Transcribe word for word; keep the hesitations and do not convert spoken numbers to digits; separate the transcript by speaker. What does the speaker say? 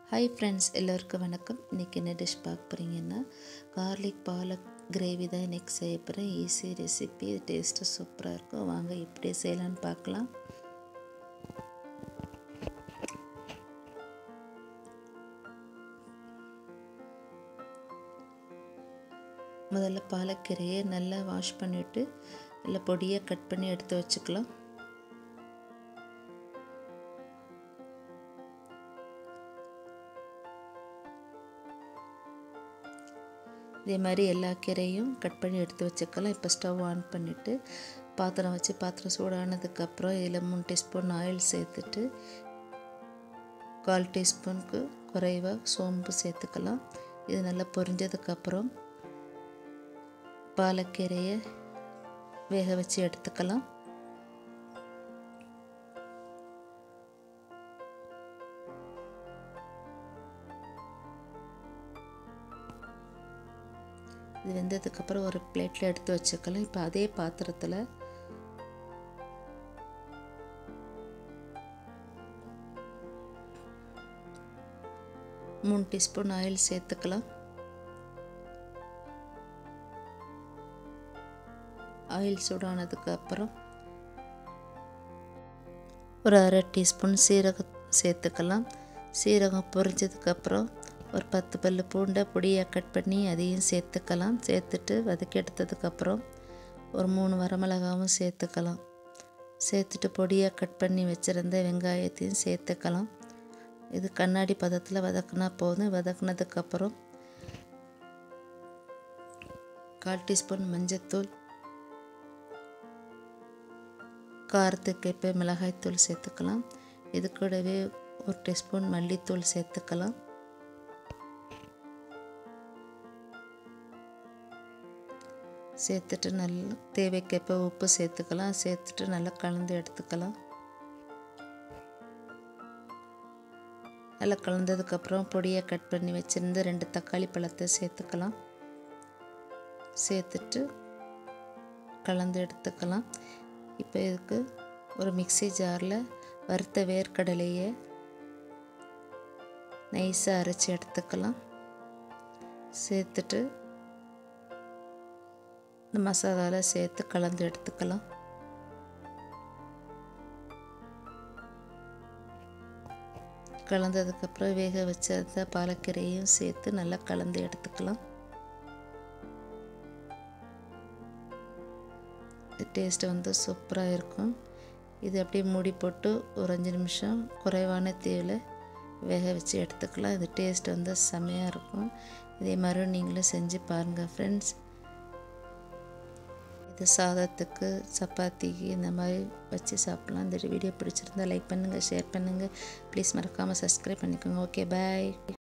Speaker 1: Hi friends, எல்லோருக்கும் வணக்கம். இன்றைக்கி என்ன டிஷ் பார்க்க போகிறீங்கன்னா கார்லிக் பாலக் கிரேவி தான் இன்றைக்கி செய்ய போகிறேன். ஈஸி ரெசிபி, டேஸ்ட்டு சூப்பராக இருக்கும். வாங்க எப்படி செய்யலான்னு பார்க்கலாம். முதல்ல பாலக்கீரையை நல்லா வாஷ் பண்ணிவிட்டு இல்லை பொடியை கட் பண்ணி எடுத்து வச்சுக்கலாம். இதே மாதிரி எல்லா கீரையும் கட் பண்ணி எடுத்து வச்சுக்கலாம். இப்போ ஸ்டவ் ஆன் பண்ணிவிட்டு பாத்திரம் வச்சு பாத்திரம் சூடானதுக்கப்புறம் இதில் மூணு டீஸ்பூன் ஆயில் சேர்த்துட்டு கால் டீஸ்பூனுக்கு குறைவாக சோம்பு சேர்த்துக்கலாம். இது நல்லா பொரிஞ்சதுக்கப்புறம் பாலக்கீரையை வேக வச்சு எடுத்துக்கலாம். இது வெந்ததுக்கப்புறம் ஒரு பிளேட்டில் எடுத்து வச்சுக்கலாம். இப்போ அதே பாத்திரத்தில் மூணு டீஸ்பூன் ஆயில் சேர்த்துக்கலாம். ஆயில் சூடானதுக்கு அப்புறம் ஒரு அரை டீஸ்பூன் சீரகம் சேர்த்துக்கலாம். சீரகம் பொரிஞ்சதுக்கப்புறம் ஒரு பத்து பல்லு பூண்டை பொடியாக கட் பண்ணி அதையும் சேர்த்துக்கலாம். சேர்த்துட்டு வதக்கி எடுத்ததுக்கப்புறம் ஒரு மூணு வரமிளகாவும் சேர்த்துக்கலாம். சேர்த்துட்டு பொடியாக கட் பண்ணி வச்சுருந்த வெங்காயத்தையும் சேர்த்துக்கலாம். இது கண்ணாடி பதத்தில் வதக்குனா போதும். வதக்குனதுக்கப்புறம் கால் டீஸ்பூன் மஞ்சத்தூள், காரத்துக்கு ஏற்ப மிளகாய்த்தூள் சேர்த்துக்கலாம். இது கூடவே ஒரு டீஸ்பூன் மல்லித்தூள் சேர்த்துக்கலாம். சேர்த்துட்டு நல்லா தேவைக்கேற்ப உப்பு சேர்த்துக்கலாம். சேர்த்துட்டு நல்லா கலந்து எடுத்துக்கலாம். நல்லா கலந்ததுக்கப்புறம் பொடியை கட் பண்ணி வச்சுருந்த ரெண்டு தக்காளி பழத்தை சேர்த்துக்கலாம். சேர்த்துட்டு கலந்து எடுத்துக்கலாம். இப்போ இதுக்கு ஒரு மிக்ஸி ஜாரில் வறுத்த வேர்க்கடலையை நைஸாக அரைச்சி எடுத்துக்கலாம். சேர்த்துட்டு இந்த மசாலாவில் சேர்த்து கலந்து எடுத்துக்கலாம். கலந்ததுக்கப்புறம் வேக வச்ச பாலக்கீரையும் சேர்த்து நல்லா கலந்து எடுத்துக்கலாம். டேஸ்ட்டு வந்து சூப்பராக இருக்கும். இது அப்படியே மூடி போட்டு ஒரு அஞ்சு நிமிஷம் குறைவான தீயில் வேக வச்சு எடுத்துக்கலாம். இது டேஸ்ட் வந்து செம்மையாக இருக்கும். இதே மாதிரி நீங்களும் செஞ்சு பாருங்கள் ஃப்ரெண்ட்ஸ். இது சாதத்துக்கு, சப்பாத்திக்கு இந்த மாதிரி வச்சு சாப்பிட்லாம். இந்த வீடியோ பிடிச்சிருந்தால் லைக் பண்ணுங்கள், ஷேர் பண்ணுங்கள். ப்ளீஸ் மறக்காமல் சப்ஸ்கிரைப் பண்ணிக்கோங்க. ஓகே, பாய்.